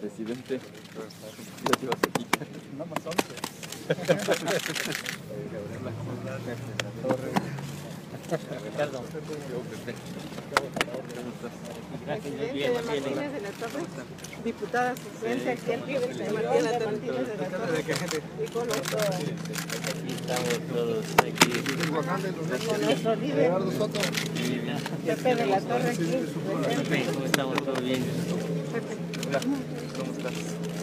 presidente. Ya te vas a quitar. No más 11. Ricardo. Presidente de Martínez de la Torre, diputada suplente aquí al pie del cañón de Martínez de la Torre y con nuestro, Aquí estamos todos aquí. con nuestro líder Pepe de la Torre aquí. Pepe, ¿cómo estamos? ¿Todo bien? Hola, ¿cómo estás?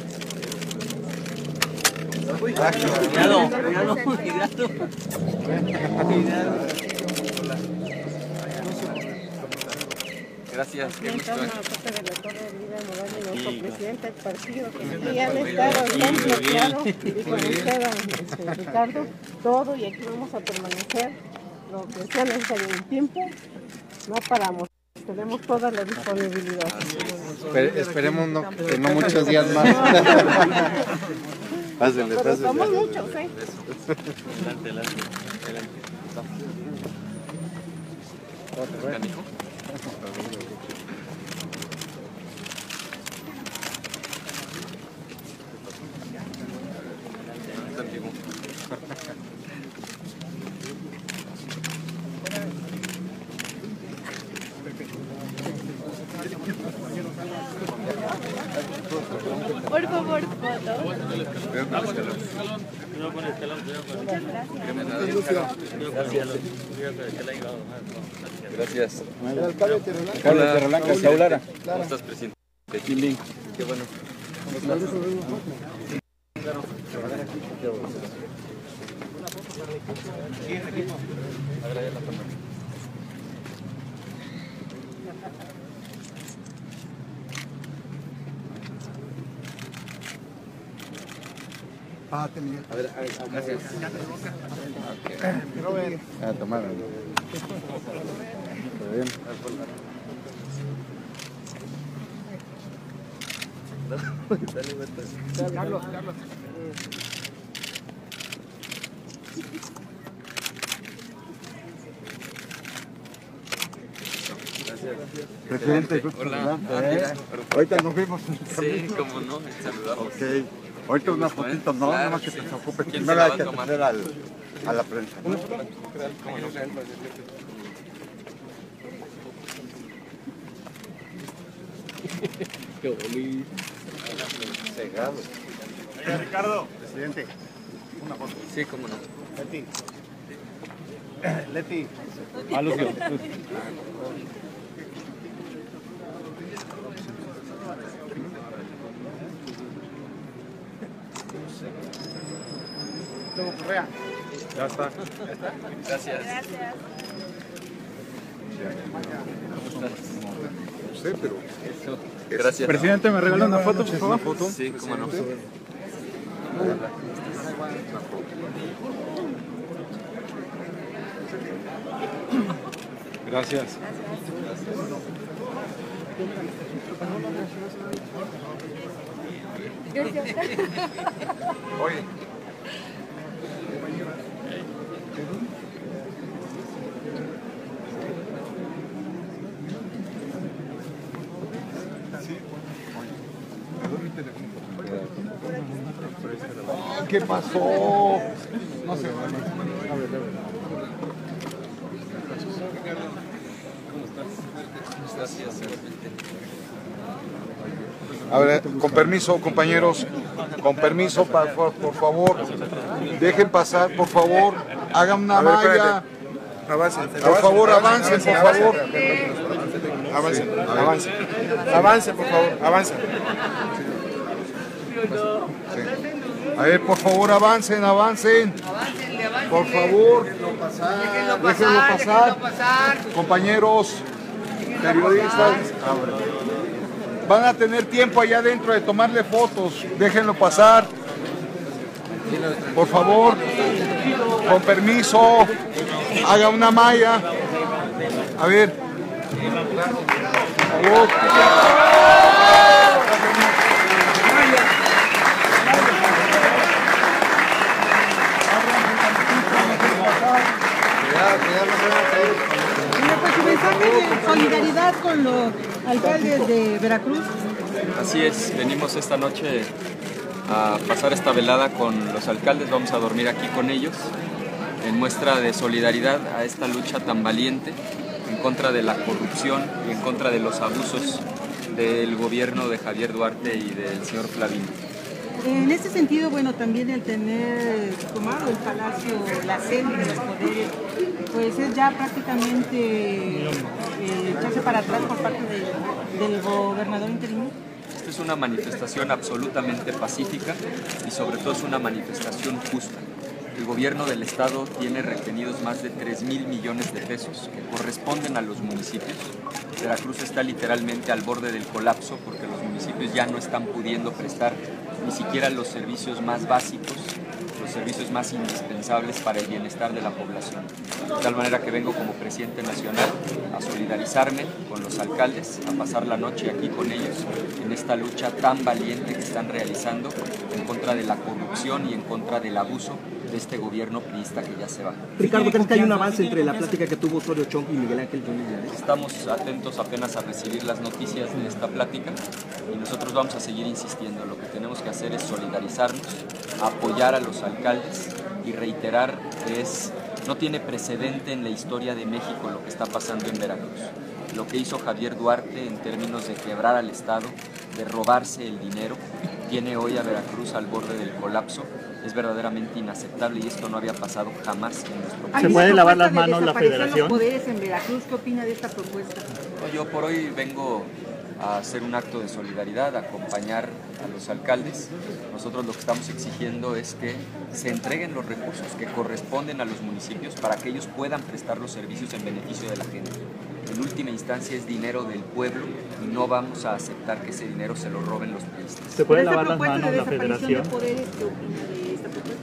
Cuidado, cuidado, cuidado. Gracias, qué gusto. Pepe de la Torre, líder Morales, nuestro presidente del partido, que aquí han estado ejemplo claro, y con usted, Ricardo, todo, y aquí vamos a permanecer lo que sea necesario en tiempo, no paramos. Tenemos toda la disponibilidad. Esperemos que no muchos días más. Pásenle, Pero pásenle. somos muchos, ¿eh? Adelante, adelante, adelante. Canijo. Por favor, foto. Cuidado con el escalón, cuidado con el escalón. Gracias. El alcalde de Terrelanca, Saulara. ¿Cómo estás, presidente? Chilín. Qué bueno. A ver, gracias. A tomar. Está bien. Carlos. Presidente, Hola. ahorita nos vimos. Sí, cómo no, saludamos. Ok. Ahorita una fotito, no, Claro, nada más que sí. te preocupes. ¿Quién Primero se la hay va que a tomar? atender a la prensa. ¿No? ¿Cómo no? Qué bonito. Cegado. Oiga, Ricardo. Presidente, una foto. Sí, cómo no. Leti. Ah, Lucio. Luego Correa. Ya está. Gracias. No sé, pero. Gracias. Presidente, ¿me regala una foto, por favor? Sí, cómo no. Gracias. Oye. ¿Qué pasó? No sé. A ver. Gracias. A ver, con permiso, compañeros, con permiso, por favor, dejen pasar, por favor, hagan una malla. Avancen. Por favor, avancen, por favor. Avancen, por favor. Avancen. A ver, por favor, avancen. Por favor, déjenlo pasar. Compañeros, periodistas, van a tener tiempo allá adentro de tomarle fotos. Déjenlo pasar. Por favor, con permiso, haga una malla. A ver. Por favor. Pues su mensaje de solidaridad con los alcaldes de Veracruz. Así es, venimos esta noche a pasar esta velada con los alcaldes, vamos a dormir aquí con ellos en muestra de solidaridad a esta lucha tan valiente en contra de la corrupción y en contra de los abusos del gobierno de Javier Duarte y del señor Flavín. En este sentido, bueno, también el tener tomado el Palacio, la sede de los poderes, pues es ya prácticamente echarse para atrás por parte del gobernador interino. Esta es una manifestación absolutamente pacífica y sobre todo es una manifestación justa. El gobierno del estado tiene retenidos más de 3,000 millones de pesos que corresponden a los municipios. Veracruz está literalmente al borde del colapso porque los municipios ya no están pudiendo prestar ni siquiera los servicios más básicos, los servicios más indispensables para el bienestar de la población. De tal manera que vengo como presidente nacional a solidarizarme con los alcaldes, a pasar la noche aquí con ellos en esta lucha tan valiente que están realizando en contra de la corrupción y en contra del abuso de este gobierno priista que ya se va. Ricardo, ¿crees que hay un avance entre la plática que tuvo Osorio Chong y Miguel Ángel Yunes? Estamos atentos apenas a recibir las noticias de esta plática y nosotros vamos a seguir insistiendo. Lo que tenemos que hacer es solidarizarnos, apoyar a los alcaldes y reiterar que no tiene precedente en la historia de México lo que está pasando en Veracruz. Lo que hizo Javier Duarte en términos de quebrar al Estado, de robarse el dinero, tiene hoy a Veracruz al borde del colapso. Es verdaderamente inaceptable y esto no había pasado jamás en nuestro país. ¿Se puede lavar las manos la Federación? Los poderes en Veracruz, ¿qué opina de esta propuesta? Yo por hoy vengo a hacer un acto de solidaridad, a acompañar a los alcaldes. Nosotros lo que estamos exigiendo es que se entreguen los recursos que corresponden a los municipios para que ellos puedan prestar los servicios en beneficio de la gente. En última instancia es dinero del pueblo y no vamos a aceptar que ese dinero se lo roben los priistas. ¿Se puede lavar las manos la Federación? ¿De poderes, qué opina de esta propuesta?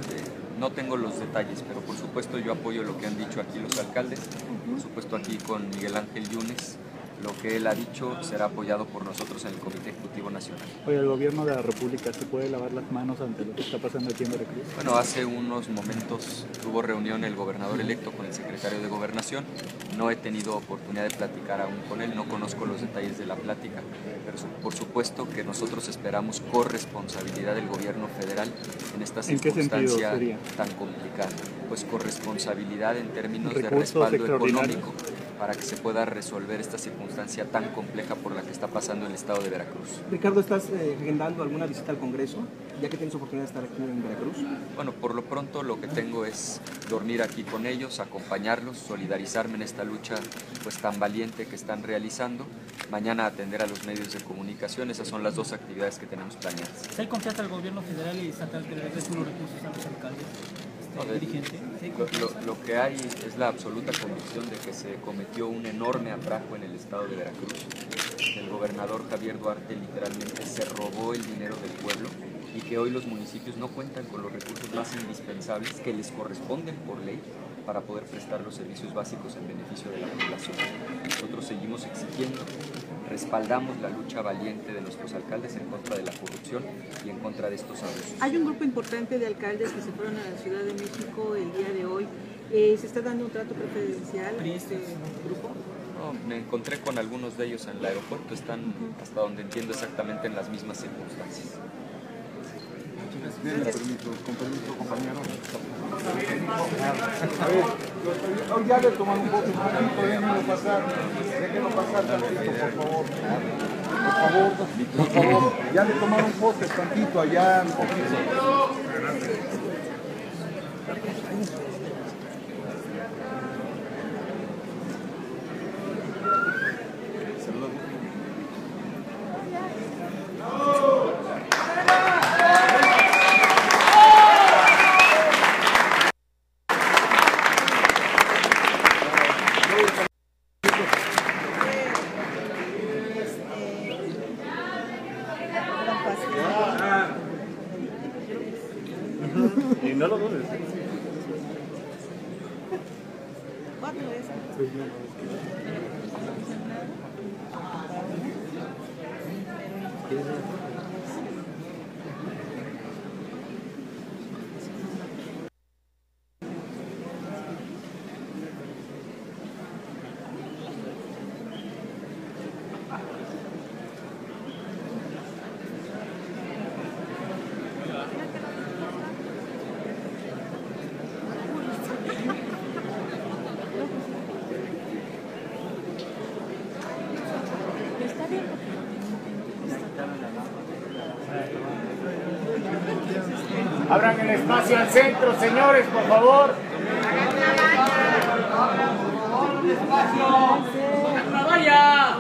No tengo los detalles, pero por supuesto yo apoyo lo que han dicho aquí los alcaldes, por supuesto aquí con Miguel Ángel Yunes. Lo que él ha dicho será apoyado por nosotros en el Comité Ejecutivo Nacional. Oye, ¿el gobierno de la República se puede lavar las manos ante lo que está pasando aquí en Veracruz? Bueno, hace unos momentos tuvo reunión el gobernador electo con el secretario de Gobernación. No he tenido oportunidad de platicar aún con él, no conozco los detalles de la plática, pero por supuesto que nosotros esperamos corresponsabilidad del gobierno federal en esta circunstancia tan complicada. Pues corresponsabilidad en términos de respaldo económico para que se pueda resolver esta circunstancia tan compleja por la que está pasando el estado de Veracruz. Ricardo, ¿estás agendando alguna visita al Congreso, ya que tienes oportunidad de estar aquí en Veracruz? Bueno, por lo pronto lo que tengo es dormir aquí con ellos, acompañarlos, solidarizarme en esta lucha pues tan valiente que están realizando. Mañana atender a los medios de comunicación, esas son las dos actividades que tenemos planeadas. ¿Se hay confianza al gobierno federal y estatal que le regresen los recursos a los alcaldes? Lo que hay es la absoluta convicción de que se cometió un enorme atraco en el estado de Veracruz. El gobernador Javier Duarte literalmente se robó el dinero del pueblo y que hoy los municipios no cuentan con los recursos más indispensables que les corresponden por ley para poder prestar los servicios básicos en beneficio de la población. Nosotros seguimos exigiendo, respaldamos la lucha valiente de nuestros alcaldes en contra de la corrupción y en contra de estos abusos. Hay un grupo importante de alcaldes que se fueron a la Ciudad de México el día de hoy. ¿Se está dando un trato preferencial a este grupo? No, me encontré con algunos de ellos en el aeropuerto, están hasta donde entiendo exactamente en las mismas circunstancias. Bien, con permiso, compañero. A ver, ya le toman un poco, déjenlo pasar tantito, por favor. Por favor, ya le tomaron fotos tantito, allá un poquito. Y no lo dudes. 4 veces. Abran el espacio al centro, señores, por favor. ¡Vaya!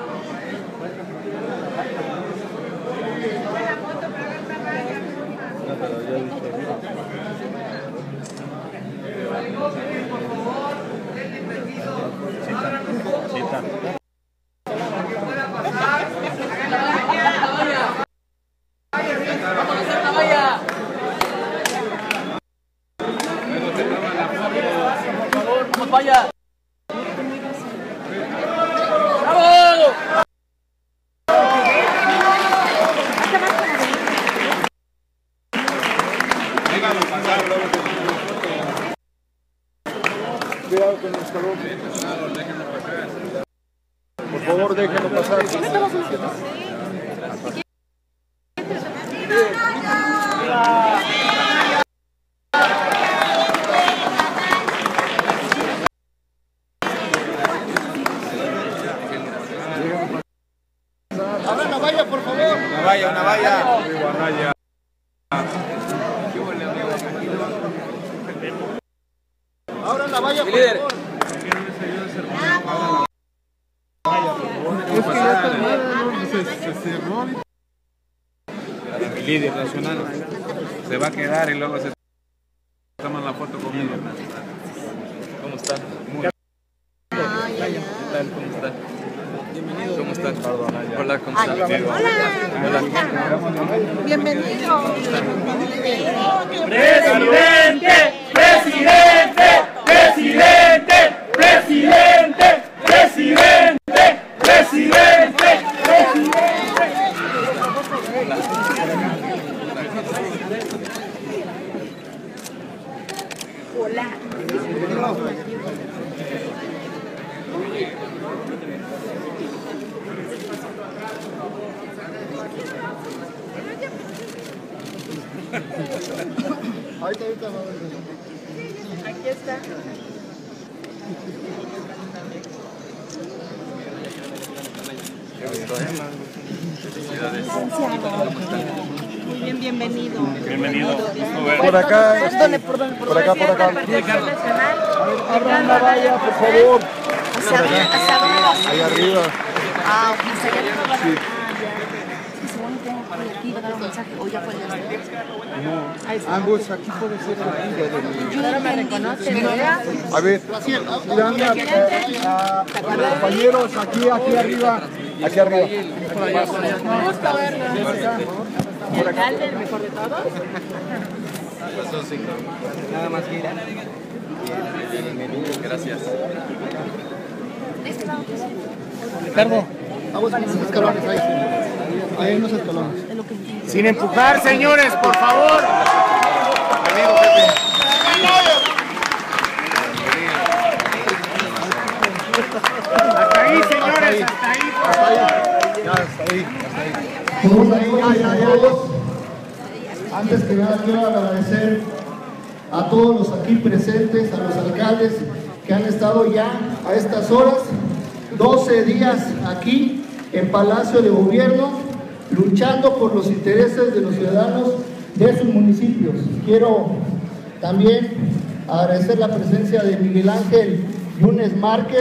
¡Vaya! ¡Bravo! Cuidado con el escalón. Por favor, déjenlo pasar. Abran la valla, por favor. Una valla, una valla. Abran la valla, por favor. Es que ya está mal, se cerró. Mi líder nacional se va a quedar y luego se toman la foto conmigo. ¿Cómo están? Muy bien. ¿Qué tal? ¿Cómo están? Bienvenidos. ¿Cómo están? Hola, ¿cómo están? Hola. Bienvenido. ¡Presidente! ¡Presidente! ¡Presidente! ¡Presidente! ¡Presidente! ¡Presidente! Ahorita. Aquí está. Muy bien, bienvenido. Bienvenido. Por acá. Por acá. Abran la valla, por favor. Ahí arriba. Ah, ok, sería bien. Sí. Es que según tengo por aquí, va a dar un mensaje, o ya fue el No, ambos aquí puede ser aquí. Yo no me reconoce, ¿verdad? A ver, compañeros, aquí arriba. Aquí arriba. Gusto verlo. ¿El alcalde, el mejor de todos? Nada más que ir. Gracias. Ricardo. Vamos a unos escalones ahí. Hay unos escalones. Sin empujar, señores, por favor. Hasta ahí, señores, hasta ahí, por favor. Ya, hasta ahí. Antes que nada quiero agradecer a todos los aquí presentes, a los alcaldes que han estado ya a estas horas, 12 días aquí en Palacio de Gobierno, luchando por los intereses de los ciudadanos de sus municipios. Quiero también agradecer la presencia de Miguel Ángel Yunes Márquez,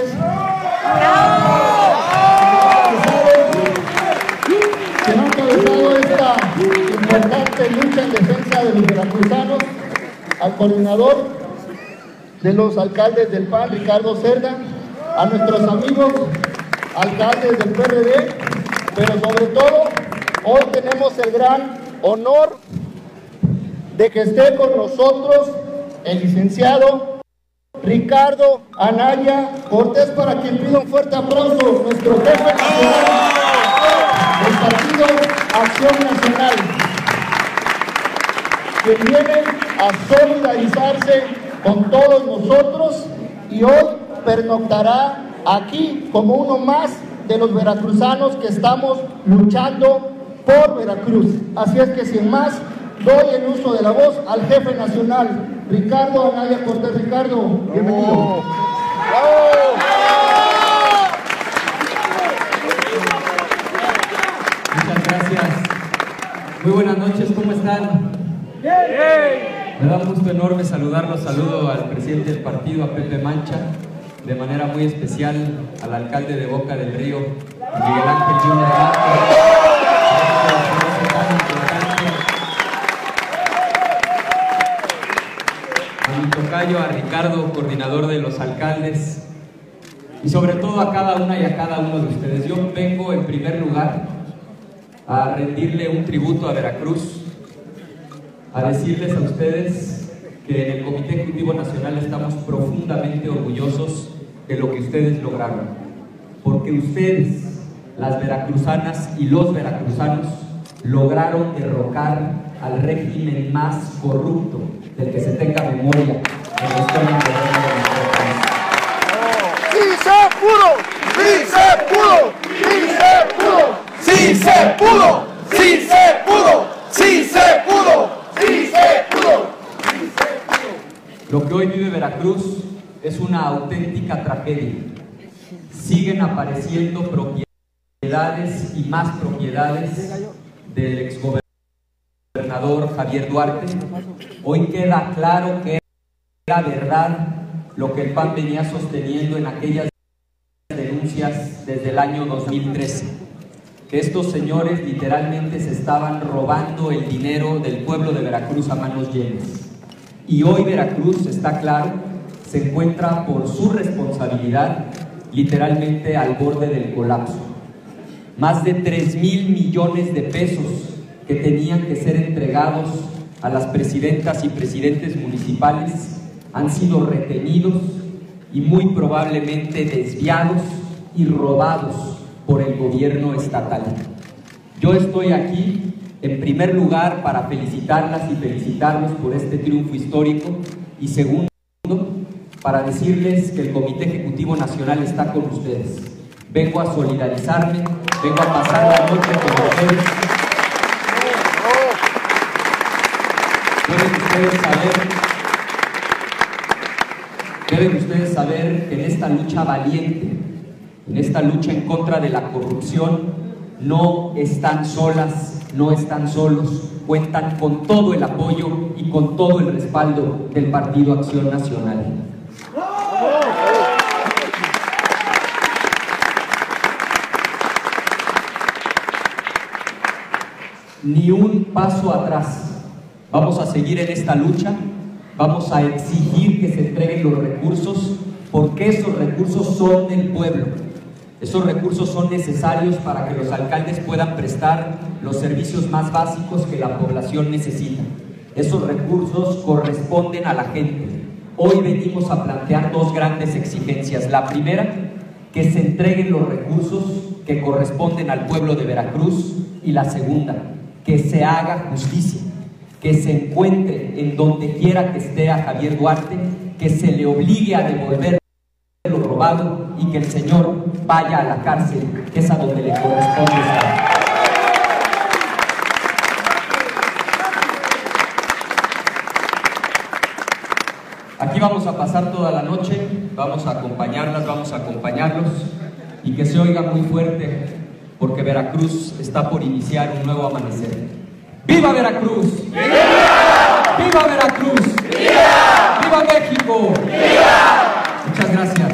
que han encabezado esta importante lucha en defensa de los veracruzanos, al coordinador de los alcaldes del PAN, Ricardo Cerda, a nuestros amigos alcaldes del PRD, pero sobre todo hoy tenemos el gran honor de que esté con nosotros el licenciado Ricardo Anaya Cortés, para quien pido un fuerte aplauso, nuestro jefe nacional del Partido Acción Nacional, que viene a solidarizarse con todos nosotros y hoy pernoctará aquí como uno más de los veracruzanos que estamos luchando por Veracruz. Así es que sin más, doy el uso de la voz al jefe nacional, Ricardo Anaya Cortés. Ricardo, bienvenido. Muchas gracias. Muy buenas noches, ¿cómo están? Me da un gusto enorme saludarlos. Saludo al presidente del partido, a Pepe Mancha, de manera muy especial al alcalde de Boca del Río, Miguel Ángel Junior. A mi tocayo, a Ricardo, coordinador de los alcaldes, y sobre todo a cada una y a cada uno de ustedes. Yo vengo en primer lugar a rendirle un tributo a Veracruz, a decirles a ustedes que en el Comité Ejecutivo Nacional estamos profundamente orgullosos de lo que ustedes lograron, porque ustedes, las veracruzanas y los veracruzanos, lograron derrocar al régimen más corrupto del que se tenga memoria en la historia moderna de nuestro país. ¡Sí se pudo! ¡Sí se pudo! ¡Sí se pudo! ¡Sí se pudo! ¡Sí se pudo! ¡Sí se pudo! ¡Sí se pudo! ¡Sí se pudo! Lo que hoy vive Veracruz es una auténtica tragedia. Siguen apareciendo propiedades y más propiedades del exgobernador Javier Duarte. Hoy queda claro que era verdad lo que el PAN venía sosteniendo en aquellas denuncias desde el año 2013. Que estos señores literalmente se estaban robando el dinero del pueblo de Veracruz a manos llenas. Y hoy Veracruz, está claro, se encuentra por su responsabilidad literalmente al borde del colapso. Más de 3,000 millones de pesos que tenían que ser entregados a las presidentas y presidentes municipales han sido retenidos y muy probablemente desviados y robados por el gobierno estatal. Yo estoy aquí en primer lugar para felicitarlas y felicitarlos por este triunfo histórico, y segundo, para decirles que el Comité Ejecutivo Nacional está con ustedes. Vengo a solidarizarme, vengo a pasar la noche con ustedes. Deben ustedes saber que en esta lucha valiente, en esta lucha en contra de la corrupción, no están solas, no están solos, cuentan con todo el apoyo y con todo el respaldo del Partido Acción Nacional. Ni un paso atrás. Vamos a seguir en esta lucha, vamos a exigir que se entreguen los recursos, porque esos recursos son del pueblo. Esos recursos son necesarios para que los alcaldes puedan prestar los servicios más básicos que la población necesita. Esos recursos corresponden a la gente. Hoy venimos a plantear dos grandes exigencias. La primera, que se entreguen los recursos que corresponden al pueblo de Veracruz, y la segunda, que se haga justicia, que se encuentre en donde quiera que esté a Javier Duarte, que se le obligue a devolver lo robado y que el señor vaya a la cárcel, que es a donde le corresponde estar. Aquí vamos a pasar toda la noche, vamos a acompañarlas, vamos a acompañarlos, y que se oiga muy fuerte, porque Veracruz está por iniciar un nuevo amanecer. ¡Viva Veracruz! ¡Viva! ¡Viva Veracruz! ¡Viva! ¡Viva México! ¡Viva! Muchas gracias.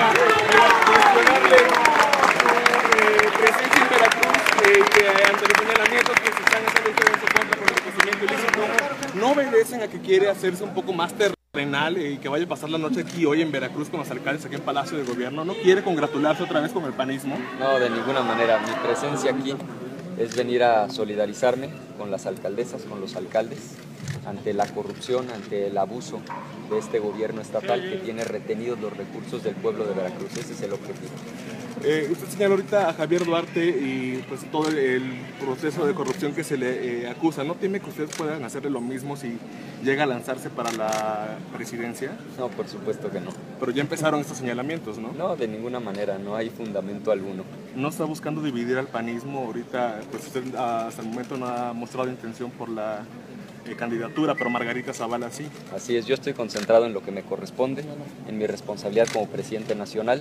Presencia en Veracruz, que ante los señalamientos que se están haciendo ustedes en contra por el enriquecimiento ilícito, ¿no obedecen a que quiere hacerse un poco más terrenal y que vaya a pasar la noche aquí hoy en Veracruz con los alcaldes aquí en Palacio de Gobierno? ¿No quiere congratularse otra vez con el panismo? No, de ninguna manera. Mi presencia aquí es venir a solidarizarme con las alcaldesas, con los alcaldes, ante la corrupción, ante el abuso de este gobierno estatal que tiene retenidos los recursos del pueblo de Veracruz. Ese es el objetivo. Usted señala ahorita a Javier Duarte y pues todo el proceso de corrupción que se le acusa. ¿No teme que ustedes puedan hacerle lo mismo si llega a lanzarse para la presidencia? No, por supuesto que no. Pero ya empezaron estos señalamientos, ¿no? No, de ninguna manera, no hay fundamento alguno. ¿No está buscando dividir al panismo ahorita? Pues usted hasta el momento no ha mostrado intención por la candidatura, pero Margarita Zavala sí. Así es, yo estoy concentrado en lo que me corresponde, en mi responsabilidad como presidente nacional,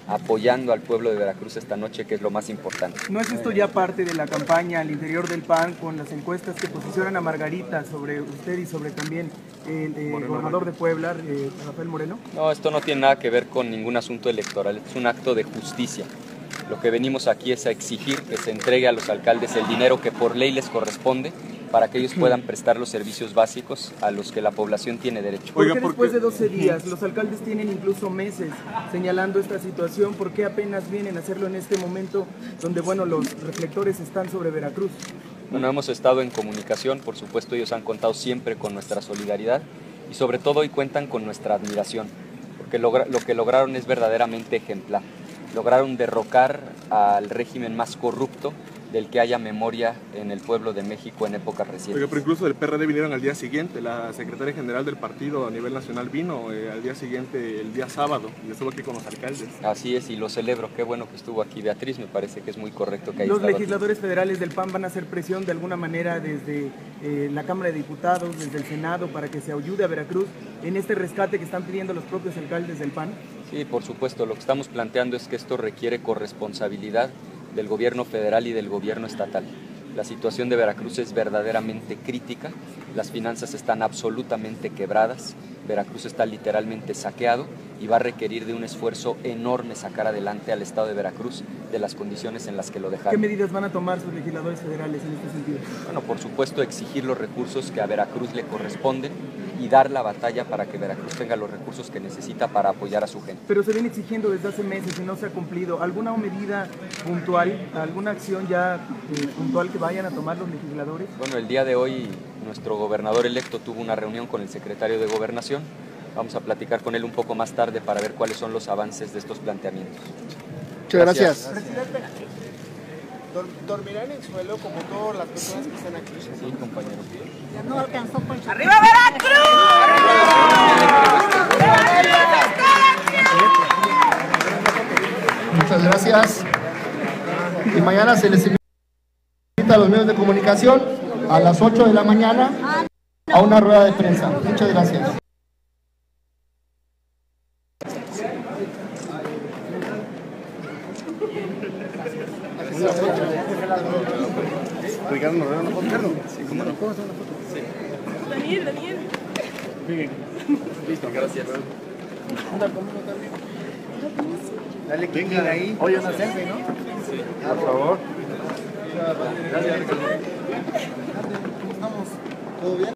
apoyando al pueblo de Veracruz esta noche, que es lo más importante. ¿No es esto ya parte de la campaña al interior del PAN con las encuestas que posicionan a Margarita sobre usted y sobre también el gobernador de Puebla, Rafael Moreno? No, esto no tiene nada que ver con ningún asunto electoral, es un acto de justicia. Lo que venimos aquí es a exigir que se entregue a los alcaldes el dinero que por ley les corresponde para que ellos puedan prestar los servicios básicos a los que la población tiene derecho. ¿Por qué después de 12 días los alcaldes tienen incluso meses señalando esta situación? ¿Por qué apenas vienen a hacerlo en este momento donde, bueno, los reflectores están sobre Veracruz? Bueno, hemos estado en comunicación, por supuesto ellos han contado siempre con nuestra solidaridad y sobre todo hoy cuentan con nuestra admiración, porque lo que lograron es verdaderamente ejemplar. Lograron derrocar al régimen más corrupto del que haya memoria en el pueblo de México en épocas recientes. Oiga, pero incluso del PRD vinieron al día siguiente, la secretaria general del partido a nivel nacional vino al día siguiente, el día sábado, y estuvo aquí con los alcaldes. Así es, y lo celebro, qué bueno que estuvo aquí Beatriz, me parece que es muy correcto que haya ¿Los estado legisladores aquí. federales del PAN van a hacer presión de alguna manera desde la Cámara de Diputados, desde el Senado, para que se ayude a Veracruz en este rescate que están pidiendo los propios alcaldes del PAN? Sí, por supuesto, lo que estamos planteando es que esto requiere corresponsabilidad del gobierno federal y del gobierno estatal. La situación de Veracruz es verdaderamente crítica, las finanzas están absolutamente quebradas, Veracruz está literalmente saqueado y va a requerir de un esfuerzo enorme sacar adelante al estado de Veracruz de las condiciones en las que lo dejaron. ¿Qué medidas van a tomar sus legisladores federales en este sentido? Bueno, por supuesto, exigir los recursos que a Veracruz le corresponden y dar la batalla para que Veracruz tenga los recursos que necesita para apoyar a su gente. Pero se viene exigiendo desde hace meses y no se ha cumplido. ¿Alguna medida puntual, alguna acción ya puntual que vayan a tomar los legisladores? Bueno, el día de hoy nuestro gobernador electo tuvo una reunión con el secretario de Gobernación. Vamos a platicar con él un poco más tarde para ver cuáles son los avances de estos planteamientos. Muchas gracias. Presidente, ¿dormirán en suelo como todas las personas que están aquí? Sí, compañero. Ya no alcanzó por... ¡Arriba Veracruz! Muchas gracias. Y mañana se les invita a los medios de comunicación a las 8 de la mañana a una rueda de prensa. Muchas gracias. Ricardo Norrero, ¿no puedo hacerlo? Sí, ¿cómo no? ¿Puedo hacer una foto? Sí. Daniel. Listo, gracias. Anda conmigo también. Dale clic ahí. Oye, una selfie, ¿no? Sí. Por favor. Gracias, Ricardo. ¿Cómo estamos? ¿Todo bien?